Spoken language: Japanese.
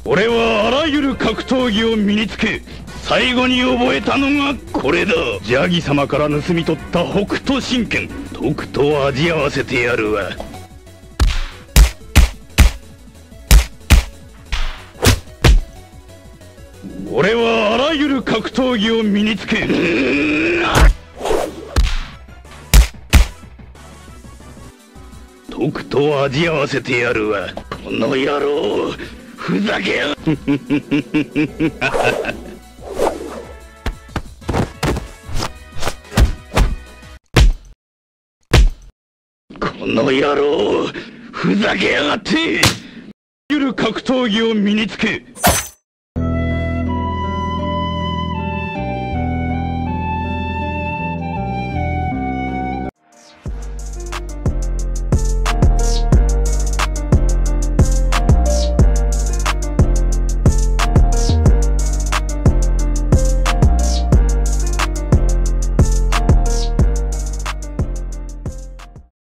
俺はあらゆる格闘技を身につけ、最後に覚えたのがこれだ。ジャギ様から盗み取った北斗神拳、とくと味合わせてやるわ。俺はあらゆる格闘技を身につけ、とくと味合わせてやるわ。この野郎、ふざけやがこの野郎、ふざけやがって。あらゆる格闘技を身につけ、